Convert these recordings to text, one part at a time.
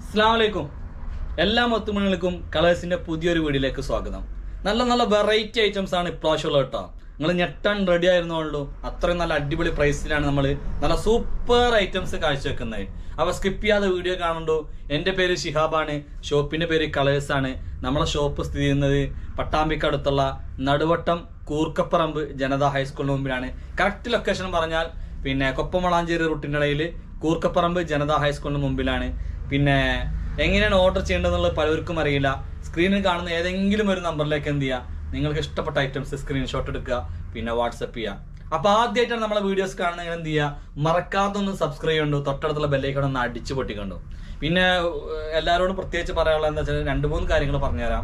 അസ്സലാമലൈക്കും. എല്ലാ മുത്തുമണികൾക്കും കളേഴ്സിന്റെ പുതിയൊരു വീഡിയോയിലേക്ക് സ്വാഗതം. നല്ല വെറൈറ്റി ഐറ്റംസ് ആണ് ഇപ്രാവശ്യമുള്ളത് കേട്ടോ. നിങ്ങൾ ഞെട്ടാൻ റെഡി ആയിരുന്നുള്ളൂ. അത്രയും നല്ല അടിപൊളി പ്രൈസിലാണ് നമ്മൾ നല്ല സൂപ്പർ ഐറ്റംസ് കാഴ്ചവെക്കുന്നത്. അപ്പൊ സ്കിപ്പ് ചെയ്യാതെ വീഡിയോ കാണുന്നുണ്ടോ. എന്റെ പേര് ഷിഹാബാണ്, ഷോപ്പിന്റെ പേര് കളേഴ്സ് ആണ്. നമ്മളെ ഷോപ്പ് സ്ഥിതി ചെയ്യുന്നത് പട്ടാമ്പിക്കടുത്തുള്ള നടുവട്ടം കൂർക്കപ്പറമ്പ് ജനതാ ഹൈസ്കൂളിന് മുമ്പിലാണ്. കറക്റ്റ് ലൊക്കേഷൻ പറഞ്ഞാൽ കൊപ്പം വളാഞ്ചേരി റൂട്ടിന്റെ ഇടയിൽ കൂർക്കപ്പറമ്പ് ജനതാ ഹൈസ്കൂളിന് മുമ്പിലാണ്. എങ്ങനെയാണ് ഓർഡർ ചെയ്യേണ്ടതെന്നുള്ളത് പലർക്കും അറിയില്ല. സ്ക്രീനിൽ കാണുന്ന ഏതെങ്കിലും ഒരു നമ്പറിലേക്ക് എന്ത് ചെയ്യുക, നിങ്ങൾക്ക് ഇഷ്ടപ്പെട്ട ഐറ്റംസ് സ്ക്രീൻഷോട്ട് എടുക്കുക, വാട്സപ്പ് ചെയ്യുക. അപ്പൊ ആദ്യമായിട്ടാണ് നമ്മളെ വീഡിയോസ് കാണുന്നത് എന്ത് ചെയ്യുക, മറക്കാതെ ഒന്ന് സബ്സ്ക്രൈബ് ചെയ്യണ്ടു, തൊട്ടടുത്തുള്ള ബെല്ലൈക്കൺ ഒന്ന് അടിച്ചു പൊട്ടിക്കണ്ടു. എല്ലാവരോടും പ്രത്യേകിച്ച് പറയാനുള്ളത് എന്താ വെച്ചാൽ 2-3 കാര്യങ്ങൾ പറഞ്ഞുതരാം.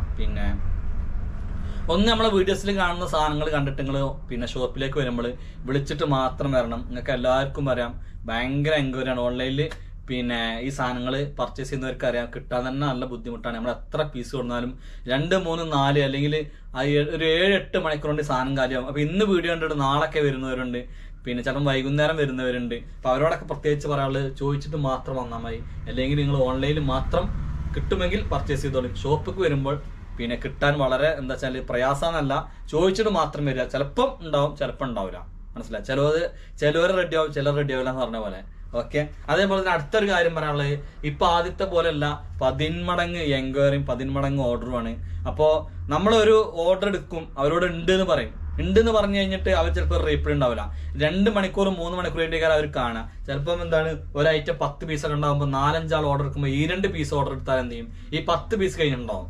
ഒന്ന്, നമ്മളെ വീഡിയോസിൽ കാണുന്ന സാധനങ്ങൾ കണ്ടിട്ട് നിങ്ങൾ ഷോപ്പിലേക്ക് വരുമ്പോൾ വിളിച്ചിട്ട് മാത്രം വരണം. നിങ്ങൾക്ക് എല്ലാവർക്കും അറിയാം, ഭയങ്കര എൻക്വയറിയാണ് ഓൺലൈനിൽ. ഈ സാധനങ്ങൾ പർച്ചേസ് ചെയ്യുന്നവർക്ക് അറിയാം, കിട്ടാൻ തന്നെ നല്ല ബുദ്ധിമുട്ടാണ്. നമ്മൾ എത്ര പീസ് കൊടുത്താലും 2, 3, 4 അല്ലെങ്കിൽ ഒരു 7-8 മണിക്കൂർ കൊണ്ട് സാധനം കാര്യമാകും. അപ്പൊ ഇന്ന് വീഡിയോ കണ്ടിട്ട് നാളൊക്കെ വരുന്നവരുണ്ട്, ചിലപ്പോൾ വൈകുന്നേരം വരുന്നവരുണ്ട്. അപ്പൊ അവരോടൊക്കെ പ്രത്യേകിച്ച് പറയാനുള്ളത്, ചോദിച്ചിട്ട് മാത്രം വന്നാൽ മതി. അല്ലെങ്കിൽ നിങ്ങൾ ഓൺലൈനിൽ മാത്രം കിട്ടുമെങ്കിൽ പർച്ചേസ് ചെയ്തോളൂ. ഷോപ്പിക്ക് വരുമ്പോൾ കിട്ടാൻ വളരെ എന്താ വെച്ചാൽ പ്രയാസമെന്നല്ല, ചോദിച്ചിട്ട് മാത്രം വരിക. ചിലപ്പം ഉണ്ടാവും, ചിലപ്പോൾ ഉണ്ടാവില്ല. മനസ്സിലായി? ചിലവർ റെഡി ആവും, ചിലർ റെഡി ആവില്ല എന്ന് പറഞ്ഞ പോലെ. ഓക്കെ. അതേപോലെ തന്നെ അടുത്തൊരു കാര്യം പറയാനുള്ളത്, ഇപ്പൊ ആദ്യത്തെ പോലെയല്ല, 10 മടങ്ങ് എൻക്വയറിയും 10 മടങ്ങ് ഓർഡറുമാണ്. അപ്പോ നമ്മളൊരു ഓർഡർ എടുക്കും, അവരോട് ഉണ്ടെന്ന് പറയും. ഉണ്ടെന്ന് പറഞ്ഞു കഴിഞ്ഞിട്ട് അവർ ചിലപ്പോൾ റീപ്ലൈ ഉണ്ടാവില്ല. 2 മണിക്കൂർ 3 മണിക്കൂർ കഴിഞ്ഞാൽ അവർ കാണാം. ചിലപ്പം ഒരു ഐറ്റം 10 പീസൊക്കെ ഉണ്ടാകുമ്പോൾ 4-5 ആൾ ഓർഡർ എടുക്കുമ്പോൾ ഈ 2 പീസ് ഓർഡർ എടുത്താൽ എന്ത് ചെയ്യും, ഈ 10 പീസ് കഴിഞ്ഞിട്ടുണ്ടാവും.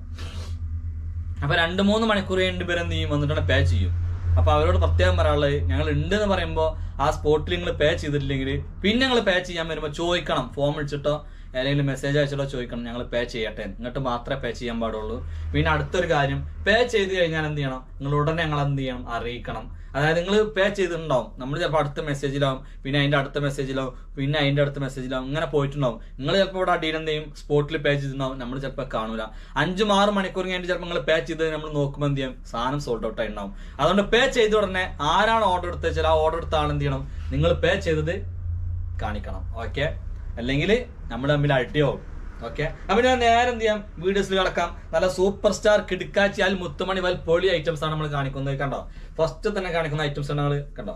അപ്പൊ 2-3 മണിക്കൂർ കഴിഞ്ഞിട്ട് പേര് എന്ത് ചെയ്യും, വന്നിട്ടാണ് പേ ചെയ്യും. അപ്പൊ അവരോട് പ്രത്യേകം പറയാനുള്ളത്, ഞങ്ങൾ ഉണ്ട് എന്ന് പറയുമ്പോൾ ആ സ്പോട്ടിൽ നിങ്ങൾ പേ ചെയ്തിട്ടില്ലെങ്കിൽ ഞങ്ങൾ പേ ചെയ്യാൻ വരുമ്പോൾ ചോദിക്കണം, ഫോം വിളിച്ചിട്ടോ അല്ലെങ്കിൽ മെസ്സേജ് അയച്ചിട്ടോ ചോദിക്കണം, ഞങ്ങൾ പേ ചെയ്യട്ടെ, എന്നിട്ട് മാത്രമേ പേ ചെയ്യാൻ പാടുള്ളൂ. അടുത്തൊരു കാര്യം, പേ ചെയ്ത് കഴിഞ്ഞാൽ എന്ത് ചെയ്യണം, നിങ്ങൾ ഉടനെ ഞങ്ങൾ എന്ത് ചെയ്യണം, അറിയിക്കണം. അതായത് നിങ്ങൾ പേ ചെയ്തിട്ടുണ്ടാവും, നമ്മൾ ചിലപ്പോൾ അടുത്ത മെസ്സേജിലാവും, അതിന്റെ അടുത്ത മെസ്സേജിലാവും, അതിന്റെ അടുത്ത മെസ്സേജിലാവും, ഇങ്ങനെ പോയിട്ടുണ്ടാവും. നിങ്ങൾ ചിലപ്പോൾ ഇവിടെ അടിയിൽ എന്ത് ചെയ്യും, സ്പോട്ടിൽ പേ ചെയ്തിട്ടുണ്ടാവും, നമ്മൾ ചിലപ്പോൾ കാണൂല. 5-6 മണിക്കൂർ കഴിഞ്ഞിട്ട് ചിലപ്പോൾ നിങ്ങൾ പേ ചെയ്ത് നമ്മൾ നോക്കുമ്പോൾ എന്ത് ചെയ്യും, സാധനം സോൾഡ് ഔട്ട് ആയിട്ടുണ്ടാവും. അതുകൊണ്ട് പേ ചെയ്ത ഉടനെ ആരാണ് ഓർഡർ എടുത്തത് വെച്ചാൽ ആ ഓർഡർ എടുത്ത ആൾ എന്ത് ചെയ്യണം, നിങ്ങൾ പേ ചെയ്തത് കാണിക്കണം. ഓക്കെ, അല്ലെങ്കിൽ നമ്മൾ തമ്മിൽ അടിയാവും. ഓക്കെ. അപ്പൊ ഞാൻ നേരെ എന്ത് ചെയ്യാം, വീഡിയോസിൽ കിടക്കാം. നല്ല സൂപ്പർ സ്റ്റാർ കിടുക്കാച്ചി മുത്തുമണി പൊളി ഐറ്റംസ് ആണ് നമ്മൾ കാണിക്കുന്നത്. കണ്ടോ, ഫസ്റ്റ് തന്നെ കാണിക്കുന്ന ഐറ്റംസ് ആണ് നിങ്ങൾ കണ്ടോ,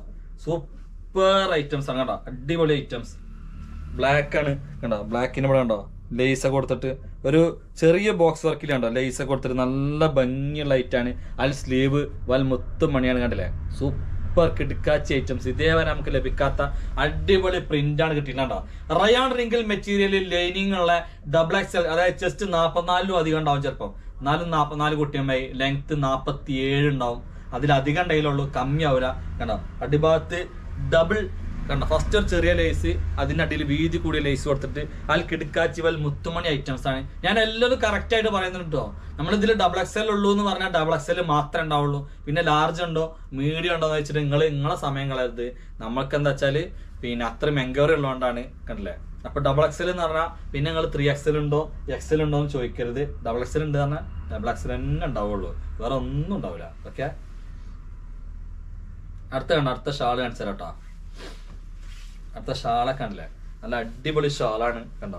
സൂപ്പർ ഐറ്റംസ് ആണ്. കണ്ടോ, അടിപൊളി ഐറ്റംസ്. ബ്ലാക്ക് ആണ്. കണ്ടോ, ബ്ലാക്കിന് ഇവിടെ കണ്ടോ ലേസൊക്കെ കൊടുത്തിട്ട് ഒരു ചെറിയ ബോക്സ് വർക്കിൽ കണ്ടോ ലേസൊക്കെ കൊടുത്തിട്ട് നല്ല ഭംഗിയുള്ള ഐറ്റാണ്. സ്ലീവ് മുത്തുമണിയാണ്. കണ്ടില്ലേ, സൂപ്പർ കിടുക്കാച്ചി ഐറ്റംസ്. ഇതേവരെ നമുക്ക് ലഭിക്കാത്ത അടിപൊളി പ്രിന്റ് ആണ് കിട്ടിയിട്ടുണ്ടോ. റയാൻ റിങ്കിൾ മെറ്റീരിയലിൽ ലൈനിങ് ഉള്ള XXL, അതായത് ചെസ്റ്റ് 44 അധികം ഉണ്ടാവും. ചിലപ്പോൾ 44 കുട്ടിയമ്മായി, ലെങ്ത് 47 ഉണ്ടാവും. അതിലധികം ഉണ്ടായില്ലുള്ളൂ, കമ്മിയാവില്ല. കണ്ടോ, അടിഭാഗത്ത് ഡബിൾ കണ്ടോ, ഫസ്റ്റ് ഒരു ചെറിയ ലേസ്, അതിന്റെ അടിയിൽ വീതി കൂടിയ ലേസ് കൊടുത്തിട്ട് കിടുക്കാച്ചി മുത്തുമണി ഐറ്റംസ് ആണ്. ഞാൻ എല്ലാവരും കറക്റ്റ് ആയിട്ട് പറയുന്നുണ്ട് കേട്ടോ. നമ്മളിതിൽ XXL ഉള്ളൂ എന്ന് പറഞ്ഞാൽ XXL മാത്രമേ ഉണ്ടാവുള്ളൂ. ലാർജ് ഉണ്ടോ മീഡിയം ഉണ്ടോ എന്ന് വെച്ചിട്ട് നിങ്ങളെ സമയം കളയരുത്. നമ്മൾക്ക് എന്താ വെച്ചാല് അത്രയും എൻക്വയറി ഉള്ളതുകൊണ്ടാണ്. കണ്ടില്ലേ. അപ്പൊ XXL എന്ന് പറഞ്ഞാൽ നിങ്ങൾ 3XL ഉണ്ടോ XL ഉണ്ടോ എന്ന് ചോദിക്കരുത്. XXL ഉണ്ട് പറഞ്ഞാൽ XXL തന്നെ ഉണ്ടാവുള്ളൂ, വേറെ ഒന്നും ഉണ്ടാവില്ല. ഓക്കെ. അടുത്ത ഷാള് കാണിച്ചു തരാം കേട്ടോ. അടുത്ത ഷാളൊക്കെ കണ്ടില്ലേ, നല്ല അടിപൊളി ഷാളാണ്. കണ്ടോ,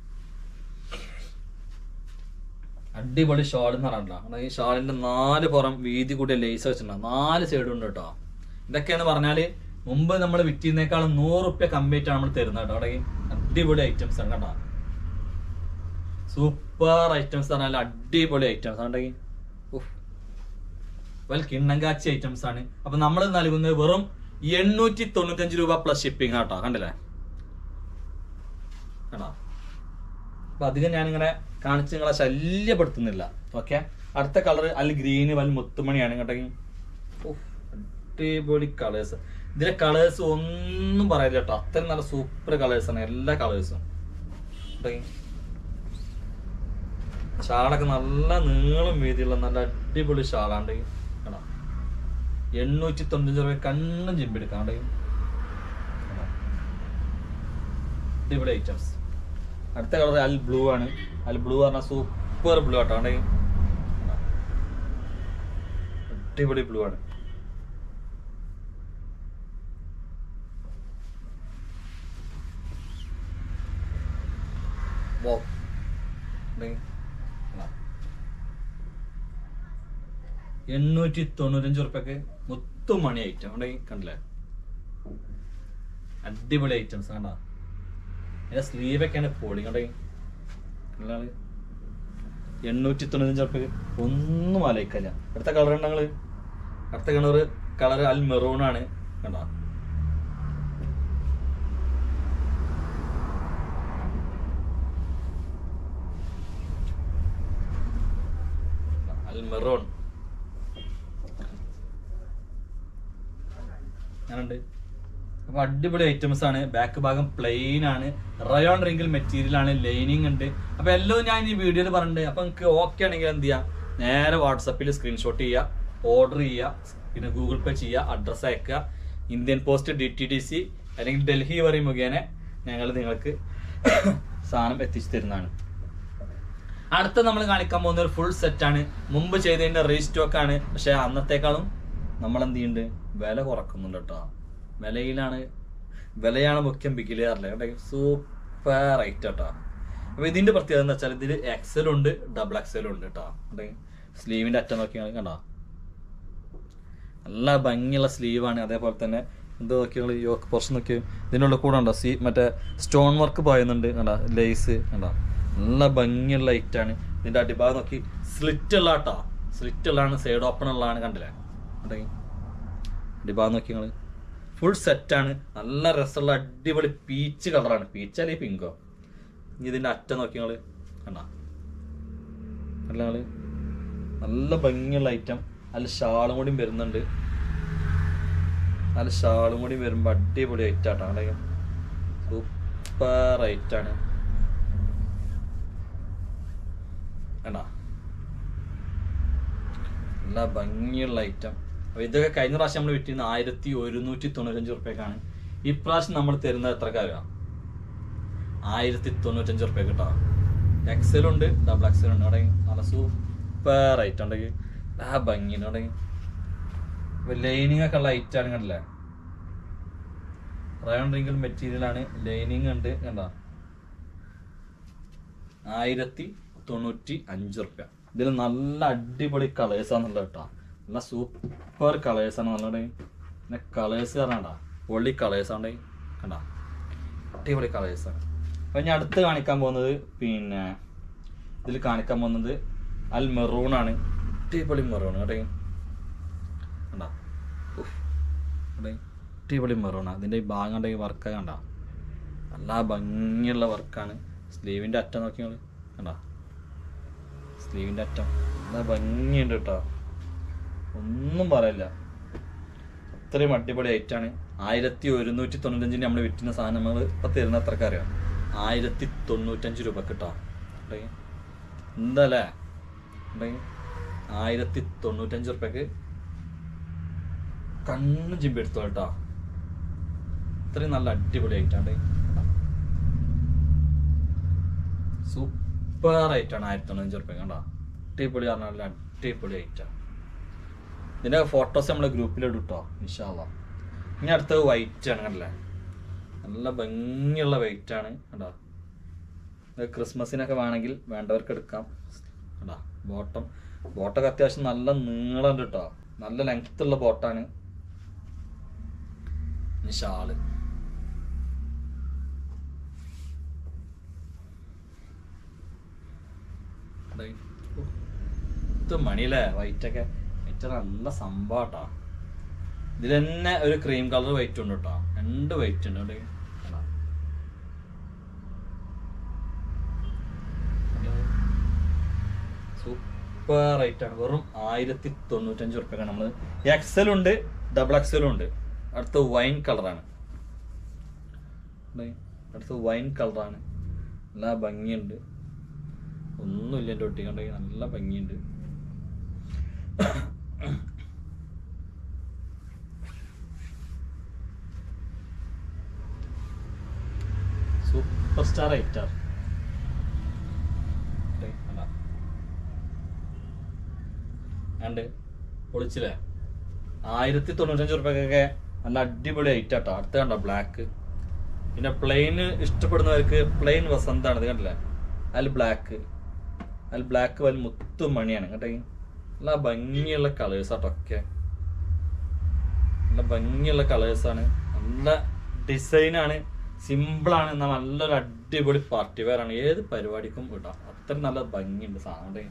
അടിപൊളി ഷാൾ എന്ന് പറഞ്ഞിട്ടുണ്ടോ. ഈ ഷാളിന്റെ 4 പുറം വീതി കൂടിയ ലേസ് വെച്ചിട്ടുണ്ടോ, 4 സൈഡും ഉണ്ട് കേട്ടോ. ഇതൊക്കെയെന്ന് പറഞ്ഞാല് മുമ്പ് നമ്മൾ വിറ്റിനേക്കാളും 100 റുപ്യ കമ്മിയായിട്ടാണ് നമ്മൾ തരുന്നത് കേട്ടോ. അവിടെ അടിപൊളി ഐറ്റംസ് ആണ്. കണ്ടോ, സൂപ്പർ ഐറ്റംസ് പറഞ്ഞാൽ അടിപൊളി ഐറ്റംസ് ആണെങ്കിൽ കിണ്ണം കാച്ചി ഐറ്റംസ് ആണ്. അപ്പൊ നമ്മൾ നൽകുന്നത് വെറും 895 രൂപ പ്ലസ് ഷിപ്പിംഗ് ആട്ടോ. കണ്ടില്ലേ. കണ്ടോ, അപ്പൊ അധികം ഞാനിങ്ങനെ കാണിച്ച് നിങ്ങളെ ശല്യപ്പെടുത്തുന്നില്ല. ഓക്കെ. അടുത്ത കളർ ഗ്രീന് മുത്തുമണിയാണ്. കേട്ടെങ്കിൽ അടിപൊളി കളേഴ്സ്. ഇതിലെ കളേഴ്സ് ഒന്നും പറയില്ല കേട്ടോ, അത്രയും നല്ല സൂപ്പർ കളേഴ്സ് ആണ് എല്ലാ കളേഴ്സും. ഷാളൊക്കെ നല്ല നീളം വീതിയുള്ള നല്ല അടിപൊളി ഷാളാണ്ട്. കേട്ടോ, 895 രൂപ കണ്ണും ചിമ്പിടുക്കാം. അടിപൊളി ഐറ്റംസ്. അടുത്ത കളർ ബ്ലൂ ആണ്. ബ്ലൂ പറഞ്ഞാൽ സൂപ്പർ ബ്ലൂ ആട്ടോ. അടിപൊളി ബ്ലൂ ആണ്. ₹895 മുത്തുമണി ഐറ്റം കണ്ടില്ലേ, അടിപൊളി ഐറ്റംസ് കണ്ട. അതിന്റെ സ്ലീവൊക്കെയാണ് പൊളി കണ്ടേ. ₹895 ഒന്നും ആലോചിക്കല്ല. അടുത്ത കളർ ഉണ്ടെങ്കിൽ അടുത്ത കളർ അൽ മെറൂൺ ആണ് കണ്ട. അൽ മെറൂൺ ഞാനുണ്ട്. അപ്പൊ അടിപൊളി ഐറ്റംസ് ആണ്. ബാക്ക് ഭാഗം പ്ലെയിൻ ആണ്, റയോൺ റിംഗിൾ മെറ്റീരിയൽ ആണ്, ലൈനിങ് ഉണ്ട്. അപ്പൊ എല്ലാം ഞാൻ ഈ വീഡിയോയിൽ പറഞ്ഞിട്ടുണ്ട്. അപ്പൊ നിങ്ങൾക്ക് ഓക്കെ ആണെങ്കിൽ എന്ത് ചെയ്യാം, നേരെ വാട്സപ്പിൽ സ്ക്രീൻഷോട്ട് ചെയ്യുക, ഓർഡർ ചെയ്യുക, പിന്നെ ഗൂഗിൾ പേ ചെയ്യുക, അഡ്രസ്സ് അയക്കുക. ഇന്ത്യൻ പോസ്റ്റ് DTDC അല്ലെങ്കിൽ ഡൽഹി വഴി മുഖേന ഞങ്ങൾ നിങ്ങൾക്ക് സാധനം എത്തിച്ചു തരുന്നതാണ്. അടുത്ത നമ്മൾ കാണിക്കാൻ പോകുന്ന ഒരു ഫുൾ സെറ്റാണ്. മുമ്പ് ചെയ്തതിന്റെ റീസ്റ്റോക്ക് ആണ്. പക്ഷെ അന്നത്തേക്കാളും നമ്മൾ എന്ത് ചെയ്യുന്നുണ്ട്, വില കുറക്കുന്നുണ്ട് കേട്ടോ. വിലയാണ് മുഖ്യം, ബിഗിലറിലെ സൂപ്പർ ഐറ്റം കേട്ടോ. അപ്പൊ ഇതിന്റെ പ്രത്യേകത എന്ന് വെച്ചാൽ ഇതിൽ XL ഉണ്ട്, XXL ഉണ്ട് കേട്ടോ. സ്ലീവിന്റെ അറ്റം നോക്കിയാൽ കണ്ടോ, നല്ല ഭംഗിയുള്ള സ്ലീവാണ്. അതേപോലെ തന്നെ എന്ത് നോക്കിയാൽ യോക്ക് പോർഷൻ നോക്കിയാൽ ഇതിനുള്ള കൂടെ ഉണ്ടോ മറ്റേ സ്റ്റോൺ വർക്ക് പോയുന്നുണ്ട് കണ്ടോ, ലേസ് കണ്ടോ, നല്ല ഭംഗിയുള്ള ഐറ്റാണ്. ഇതിന്റെ അടിഭാഗം നോക്കി സ്ലിറ്റ് ഉള്ള കേട്ടോ, സ്ലിറ്റ് ഉള്ളതാണ്, സൈഡ് ഓപ്പൺ ഉള്ളതാണ് കണ്ടില്ലേ. അടിഭാഗം നോക്കി നിങ്ങൾ ഫുൾ സെറ്റാണ്. നല്ല രസമുള്ള അടിപൊളി പീച്ച് കളറാണ്, പീച്ച് അല്ലെങ്കിൽ പിങ്കോ. ഇതിന്റെ അറ്റം നോക്കി നിങ്ങൾ കണ്ടോ, നല്ല ഭംഗിയുള്ള ഐറ്റം. അതിൽ ഷാളും കൂടി വരുന്നുണ്ട്. അതിൽ ഷാളും കൂടി വരുമ്പോൾ അടിപൊളി ഐറ്റാട്ടോ, സൂപ്പർ ഐറ്റാണ് കണ്ടോ, നല്ല ഭംഗിയുള്ള ഐറ്റം. അപ്പൊ ഇതൊക്കെ കഴിഞ്ഞ പ്രാവശ്യം നമ്മൾ വിറ്റിരുന്ന ₹1195. ഇപ്രാവശ്യം നമ്മൾ തരുന്നത് എത്ര കാര്യമാണ്, ₹1095 കേട്ടോ. XL ഉണ്ട്, XXL ഉണ്ട്. അവിടെ നല്ല സൂപ്പർ ഐറ്റം ഉണ്ടെങ്കിൽ ആ ഭംഗിയുണ്ട്. അവിടെ ലൈനിങ് ഒക്കെ ഉള്ള ഐറ്റാണ് കണ്ടില്ലേ, റയോൺ റിംഗിൾ മെറ്റീരിയൽ ആണ്, ലൈനിങ് ഉണ്ട് കണ്ടോ. ₹1095. ഇതിൽ നല്ല അടിപൊളി കളേഴ്സാണുള്ളത് കേട്ടോ, നല്ല സൂപ്പർ കളേഴ്സാണ്. നല്ലോടെ പിന്നെ കളേഴ്സ് പറഞ്ഞാ പൊളി കളേഴ്സാണ് കണ്ട, അടിപൊളി കളേഴ്സാണ്. അപ്പൊ ഞാൻ അടുത്ത് കാണിക്കാൻ പോകുന്നത് പിന്നെ ഇതിൽ കാണിക്കാൻ പോകുന്നത് അൽ മെറൂൺ ആണ്, അടിപൊളി മെറൂൺ കേട്ടോ കണ്ട, അടിപൊളി മെറൂണാണ്. അതിൻ്റെ ഈ ഭാഗം കണ്ട ഈ വർക്ക് കണ്ട, നല്ല ഭംഗിയുള്ള വർക്കാണ്. സ്ലീവിൻ്റെ അറ്റം നോക്കിയാൽ കണ്ട, സ്ലീവിൻ്റെ അറ്റം നല്ല ഭംഗിയുണ്ട് കേട്ടോ, ഒന്നും പറയില്ല. അത്രയും അടിപൊളി ഐറ്റാണ്. 1195 നമ്മൾ വിറ്റുന്ന സാധനം നമ്മൾ ഇപ്പം തരുന്ന എത്രക്ക് അറിയാം, ₹1095 കേട്ടോ. എന്താല്ലേ, ₹1095 കണ്ണും ചിമ്പി എടുത്തോ കേട്ടോ. ഇത്രയും നല്ല അടിപൊളി ഐറ്റാണ്, സൂപ്പർ ഐറ്റാണ്. ₹1095 കണ്ടോ, അടിപൊളി പറഞ്ഞാൽ നല്ല അടിപൊളി ഐറ്റാണ്. ഇതിൻ്റെ ഫോട്ടോസ് നമ്മളെ ഗ്രൂപ്പിലിടും കേട്ടോ ഇൻഷാ അല്ലാഹ്. ഇനി അടുത്തത് വൈറ്റ് ആണ് കണ്ടല്ലേ, നല്ല ഭംഗിയുള്ള വൈറ്റ് ആണ് കേട്ടോ. ക്രിസ്മസിനൊക്കെ വേണമെങ്കിൽ വേണ്ടവർക്ക് എടുക്കാം കേട്ടോ. ബോട്ടൊക്കെ അത്യാവശ്യം നല്ല നീളമുണ്ട് കേട്ടോ, നല്ല ലെങ്ത് ഉള്ള ബോട്ടാണ്. ഇനി ഷാള് മണിയല്ലേ, വൈറ്റൊക്കെ നല്ല സംഭവട്ടാ. ഇതിൽ തന്നെ ഒരു ക്രീം കളർ വൈറ്റ് ഉണ്ട് കേട്ടോ, 2 വൈറ്റ് ഉണ്ട്. സൂപ്പർ റേറ്റാണ്, വെറും ₹1095 നമ്മൾ. XL ഉണ്ട്, XXL ഉണ്ട്. അടുത്ത വൈൻ കളറാണ്, നല്ല ഭംഗിയുണ്ട്, ഒന്നുമില്ല എൻ്റെ ഒട്ടി കണ്ടെങ്കിൽ നല്ല ഭംഗിയുണ്ട്. സൂപ്പർ സ്റ്റാർ ഐറ്റർ ആണ്ട് പൊളിച്ചില്ലേ. ₹1095 നല്ല അടിപൊളി ഐറ്റാട്ടോ. അടുത്ത കണ്ടോ ബ്ലാക്ക്. പിന്നെ പ്ലെയിൻ ഇഷ്ടപ്പെടുന്നവർക്ക് പ്ലെയിൻ വസന്താണ് ഇത് കണ്ടില്ലേ, അതിൽ ബ്ലാക്ക് അതിൽ ബ്ലാക്ക് വലിയ മുത്തുമണിയാണ് കേട്ടോ. നല്ല ഭംഗിയുള്ള കളേഴ്സാട്ടൊക്കെ, നല്ല ഭംഗിയുള്ള കളേഴ്സാണ്, നല്ല ഡിസൈനാണ്, സിമ്പിളാണ്, എന്നാൽ നല്ലൊരു അടിപൊളി പാർട്ടി വെയർ ആണ്. ഏത് പരിപാടിക്കും ഇടാം, അത്ര നല്ല ഭംഗിയുണ്ട് സാധനം.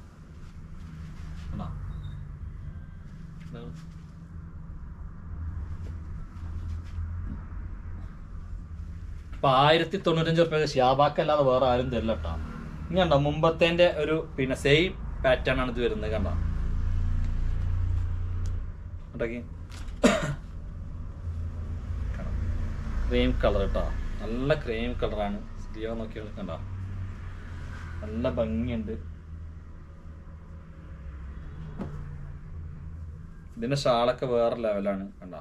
ഇപ്പൊ 1095 റുപ്യ ഷിയാബാക്കല്ലാതെ വേറെ ആരും തരില്ല കേട്ടോ. ഇനി കണ്ടോ മുമ്പത്തെ ഒരു പിന്നെ സെയിം പാറ്റേൺ ആണ് ഇത് വരുന്നത്. കണ്ടോ ക്രീം കളർ കേട്ടോ, നല്ല ക്രീം കളറാണ്. സ്ലീവ് നോക്കിയാൽ കണ്ടോ നല്ല ഭംഗിയുണ്ട്. ഇതിന്റെ ഷാളൊക്കെ വേറെ ലെവലാണ് കണ്ടോ.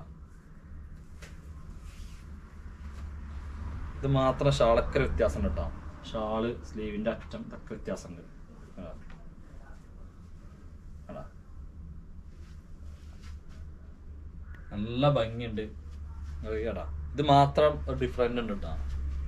ഇത് മാത്രം ഷാളൊക്കെ വ്യത്യാസമുണ്ട് കേട്ടോ. ഷാള് സ്ലീവിന്റെ അറ്റം ഇതൊക്കെ വ്യത്യാസമുണ്ട്. നല്ല ഭംഗിയുണ്ട് കേട്ടാ. ഇത് മാത്രം ഡിഫറെന്റ് ഉണ്ട് കേട്ടോ.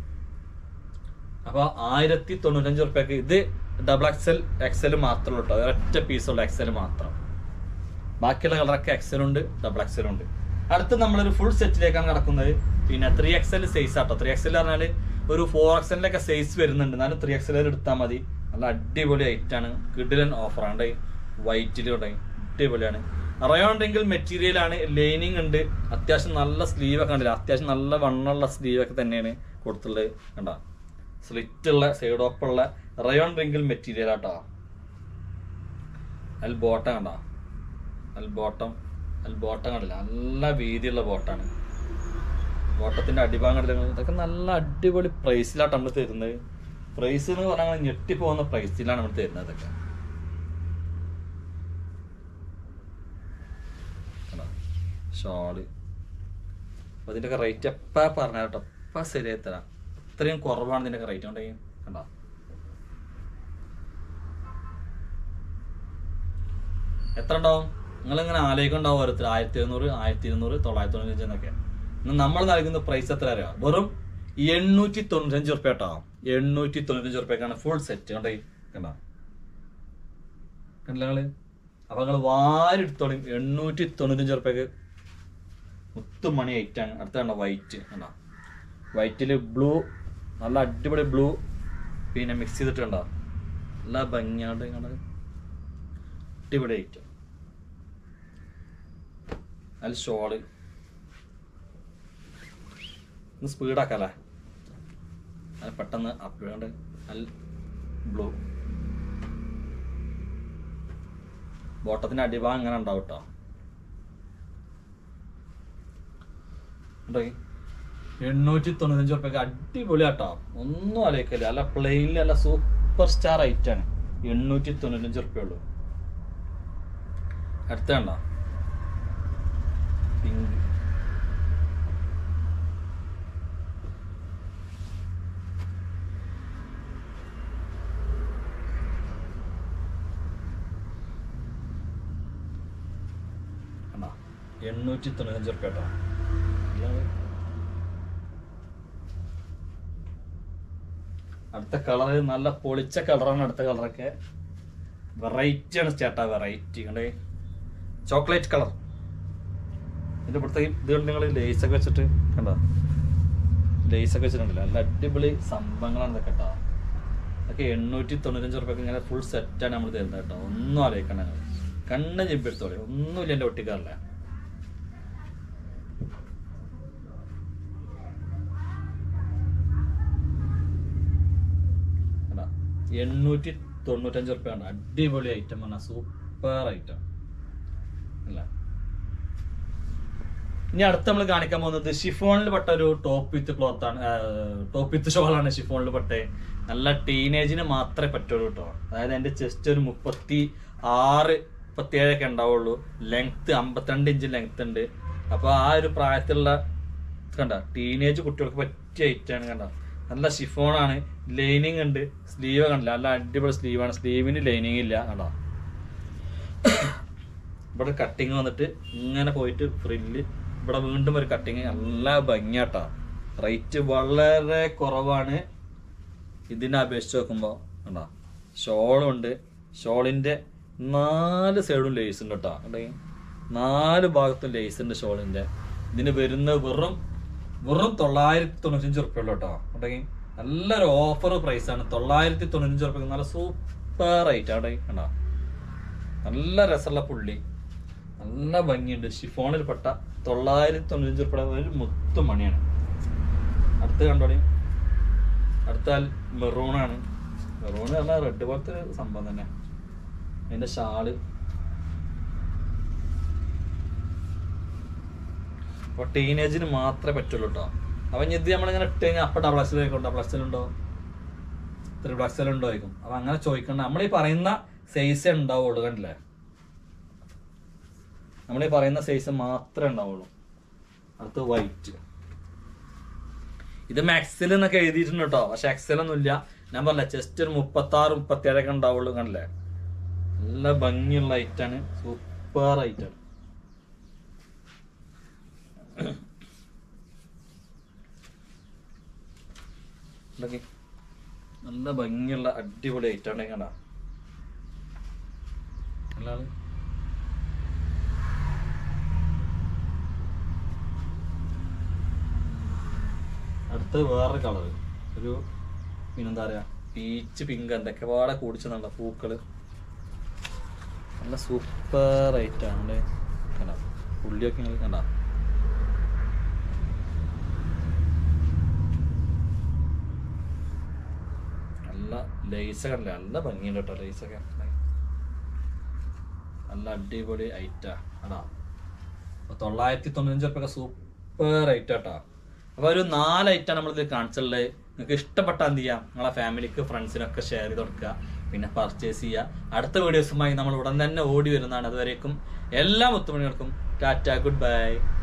അപ്പൊ 1095 റുപ്യക്ക് ഇത് ഡബിൾ എക്സൽ മാത്രമേ കേട്ടോ. ഒരൊറ്റ പീസുള്ള എക്സൽ മാത്രം. ബാക്കിയുള്ള കളറൊക്കെ എക്സൽ ഉണ്ട്, ഡബിൾ എക്സൽ ഉണ്ട്. അടുത്ത് നമ്മളൊരു ഫുൾ സെറ്റിലേക്കാണ് കിടക്കുന്നത്. പിന്നെ 3XL സൈസ് ആട്ടോ. 3XL പറഞ്ഞാൽ ഒരു 4XL സൈസ് വരുന്നുണ്ട്. എന്നാലും 3XL എടുത്താൽ മതി. നല്ല അടിപൊളി ഐറ്റാണ്, കിഡിലൻ ഓഫറാണ്. വൈറ്റിൽ അടിപൊളിയാണ്. റയോൺ റിങ്കിൾ മെറ്റീരിയൽ ആണ്, ലൈനിങ് ഉണ്ട്, അത്യാവശ്യം നല്ല സ്ലീവ് ഒക്കെ ഉണ്ടല്ലോ. അത്യാവശ്യം നല്ല വണ്ണുള്ള സ്ലീവ് ഒക്കെ തന്നെയാണ് കൊടുത്തുള്ളത്. കണ്ടോ സ്ലിറ്റ് ഉള്ള സൈഡ് ഓപ്പുള്ള റയോൺ റിങ്കിൾ മെറ്റീരിയൽ ആട്ടോ. അതിൽ ബോട്ടം കണ്ടോ, അതിൽ ബോട്ടം കണ്ടില്ല, നല്ല വീതിയുള്ള ബോട്ടാണ്. ബോട്ടത്തിന്റെ അടിഭാഗം കണ്ടില്ല. ഇതൊക്കെ നല്ല അടിപൊളി പ്രൈസിലാട്ടോ നമ്മൾ തരുന്നത്. പ്രൈസ് എന്ന് പറഞ്ഞാൽ ഞെട്ടിപ്പോകുന്ന പ്രൈസിലാണ് നമ്മൾ തരുന്നത്. ഇതൊക്കെ ഷോള് അപ്പൊ ഇതിൻ്റെയൊക്കെ റേറ്റ് എപ്പാ പറഞ്ഞ കേട്ടോ, എപ്പാ ശരിയായി തരാം. അത്രയും കുറവാണ് ഇതിൻ്റെയൊക്കെ റേറ്റ് ഉണ്ടെങ്കിൽ. കണ്ടോ എത്ര ഉണ്ടാവും നിങ്ങളിങ്ങനെ ആലോചിക്കുന്നുണ്ടാവും ഓരോരുത്തർ 1700, 1200, 995 എന്നൊക്കെ. നമ്മൾ നൽകുന്ന പ്രൈസ് എത്ര അറിയാം? വെറും 895 റുപ്യ കേട്ടോ. 895 റുപ്യക്കാണ് ഫുൾ സെറ്റ്. കണ്ടോ കണ്ടോ കണ്ടില്ല? അപ്പൊ നിങ്ങൾ വാരെടുത്തോളും. 895 റുപ്യക്ക് മുത്തുമണി ഐറ്റാണ്. അടുത്ത കണ്ടോ വൈറ്റ്. കണ്ടോ വൈറ്റില് ബ്ലൂ, നല്ല അടിപൊളി ബ്ലൂ പിന്നെ മിക്സ് ചെയ്തിട്ട് കണ്ടോ നല്ല ഭംഗിയാണ്ട്. കണ്ടത് അടിപൊളി ഐറ്റം. അതിൽ ഷോള് ഒന്ന് സ്പീഡാക്കല്ലേ, അത് പെട്ടെന്ന് അപ്പിടാണ്ട്. അതിൽ ബ്ലൂ ബോട്ടത്തിന്റെ അടിഭാഗം ഇങ്ങനെ ഉണ്ടാവും കേട്ടോ. 895 റുപ്യക്ക് അടിപൊളിയാട്ടോ, ഒന്നും ആലോചിക്കില്ല. അല്ല പ്ലെയിനിൽ അല്ല സൂപ്പർ സ്റ്റാർ ഐറ്റാണ്. 895 റുപ്യ ഉള്ളൂ. അടുത്ത കണ്ടോ പിങ്ക്. കണ്ടോ 895 റുപ്യ കേട്ടോ. അടുത്ത കളർ നല്ല പൊളിച്ച കളറാണ്. അടുത്ത കളറൊക്കെ വെറൈറ്റി ആണ് ചേട്ടാ, വെറൈറ്റി. കണ്ടേ ചോക്ലേറ്റ് കളർ. ഇതിന്റെ പുറത്തേക്ക് ഇത് നിങ്ങൾ ലേസൊക്കെ വെച്ചിട്ട് കണ്ടോ, ലേസൊക്കെ വെച്ചിട്ടുണ്ടല്ലോ, നല്ല അടിപൊളി സംഭവങ്ങളാണ് ഇതൊക്കെ കേട്ടോ. അതൊക്കെ 895 റുപ്യക്ക് ഇങ്ങനെ ഫുൾ സെറ്റാണ് നമ്മൾ തരുന്നത് കേട്ടോ. ഒന്നും ആലോചിക്കണ്ട, കണ്ണ് ചെമ്പെടുത്തോളെ, ഒന്നുമില്ല എൻ്റെ ഒട്ടിക്കാറില്ല. കണ്ടാ 895 റുപ്യാണ്. അടിപൊളി ഐറ്റം ആണ്, സൂപ്പർ ഐറ്റം അല്ല. ഇനി അടുത്ത് നമ്മൾ കാണിക്കാൻ പോകുന്നത് ഷിഫോണിൽ പെട്ട ഒരു ടോപ്പ് വിത്ത് ക്ലോത്ത് ആണ്, ടോപ്പ് വിത്ത് ഷോളാണ്. ഷിഫോണിൽ പെട്ടേ നല്ല ടീനേജിന് മാത്രമേ പറ്റുള്ളൂ കേട്ടോ. അതായത് എൻ്റെ ചെസ്റ്റ് ഒരു 36, 37 ഒക്കെ ഉണ്ടാവുള്ളൂ. ലെങ്ത്ത് 52 ഇഞ്ച് ലെങ്ത്ത് ഉണ്ട്. അപ്പോൾ ആ ഒരു പ്രായത്തിലുള്ള കണ്ട ടീനേജ് കുട്ടികൾക്ക് പറ്റിയ ഐറ്റാണ്. കണ്ട നല്ല ഷിഫോണാണ്, ലൈനിങ് ഉണ്ട്, സ്ലീവ് കണ്ടില്ല, നല്ല അടിപൊളി സ്ലീവാണ്. സ്ലീവിന് ലൈനിങ് ഇല്ല കണ്ടോ. ഇവിടെ കട്ടിങ് വന്നിട്ട് ഇങ്ങനെ പോയിട്ട് ഫ്രില്ല്, ഇവിടെ വീണ്ടും ഒരു കട്ടിങ്, നല്ല ഭംഗിയാട്ടോ. റേറ്റ് വളരെ കുറവാണ് ഇതിനെ അപേക്ഷിച്ച് നോക്കുമ്പോൾ. കണ്ടോ ഷോളുണ്ട്, ഷോളിൻ്റെ 4 സൈഡും ലേസ് ഉണ്ട് കേട്ടോ. ഉണ്ടെങ്കിൽ 4 ഭാഗത്തും ലേസ് ഉണ്ട് ഷോളിൻ്റെ. ഇതിന് വരുന്നത് വെറും 995 ഉറുപ്പിക ഉള്ളൂ കേട്ടോ. ഉണ്ടെങ്കിൽ നല്ലൊരു ഓഫർ പ്രൈസാണ്. 995 ഉറുപ്പിക. നല്ല സൂപ്പർ റേറ്റ് അവിടെ കണ്ടോ. നല്ല രസമുള്ള പുള്ളി, നല്ല ഭംഗിയുണ്ട്. ഷിഫോണിൽ പെട്ട 995 ഉറുപ്പിക ഒരു മുത്തു മണിയാണ്. അടുത്ത് കണ്ടോളി. അടുത്താൽ മെറൂണാണ്. മെറൂൺ പറഞ്ഞാൽ റെഡ് പോലത്തെ ഒരു സംഭവം തന്നെ. അതിന്റെ ഷാള് അപ്പൊ ടീനേജിന് മാത്രമേ പറ്റുള്ളൂ കേട്ടോ. അപ്പൊ ഇത് നമ്മളിങ്ങനെ ഇട്ട് കഴിഞ്ഞാൽ അപ്പൊ ഡബിൾ എക്സൽ ആയിക്കോട്ടെ, ഡബിൾ എക്സൽ ഉണ്ടോ, ത്രിബിൾ എക്സൽ ഉണ്ടോ ആയിരിക്കും. അപ്പൊ അങ്ങനെ ചോദിക്കണ്ട. നമ്മളീ പറയുന്ന സൈസേ ഉണ്ടാവുള്ളൂ. കണ്ടില്ലേ, നമ്മളീ പറയുന്ന സൈസ് മാത്രമേ ഉണ്ടാവുള്ളൂ. അടുത്ത് വൈറ്റ്. ഇത് മാക്സിൽ എന്നൊക്കെ എഴുതിയിട്ടുണ്ട് കേട്ടോ, പക്ഷെ എക്സൽ ഒന്നും ഇല്ല. ഞാൻ പറഞ്ഞ ജസ്റ്റ് ഒരു 36, 37 ഒക്കെ ഉണ്ടാവുള്ളൂ. കണ്ടില്ലേ, നല്ല ഭംഗിയുള്ള ഐറ്റാണ്, സൂപ്പർ ഐറ്റാണ്. നല്ല ഭംഗിയുള്ള അടിപൊളി ഐറ്റാണ്. കണ്ട അടുത്ത് വേറൊരു കളറ്, ഒരു പിന്നെന്താ പറയാ, പീച്ച് പിങ്ക് എന്തൊക്കെ പാടെ കൂടിച്ചെന്നുള്ള പൂക്കള്. നല്ല സൂപ്പർ ഐറ്റാണ്. കണ്ട പുള്ളിയൊക്കെ നിങ്ങൾ കണ്ട. നല്ല ലേസൊക്കെ ഉണ്ടല്ലേ, നല്ല ഭംഗിയുണ്ട് കേട്ടോ. ലേസൊക്കെ നല്ല അടിപൊളി ഐറ്റാ ആടാ. 995 ഉറുപ്പിക സൂപ്പർ ഐറ്റാ കേട്ടോ. അപ്പോൾ ഒരു 4 ഐറ്റാണ് നമ്മളിത് കാണിച്ചുള്ളത്. നിങ്ങൾക്ക് ഇഷ്ടപ്പെട്ടാൽ എന്ത് ചെയ്യാം, നിങ്ങളെ ഫാമിലിക്ക് ഫ്രണ്ട്സിനൊക്കെ ഷെയർ ചെയ്ത് കൊടുക്കുക, പിന്നെ പർച്ചേസ് ചെയ്യുക. അടുത്ത വീഡിയോസുമായി നമ്മൾ ഉടൻ തന്നെ ഓടി വരുന്നതാണ്. അതുവരേക്കും എല്ലാ മുത്തുമണികൾക്കും ടാറ്റ, ഗുഡ് ബൈ.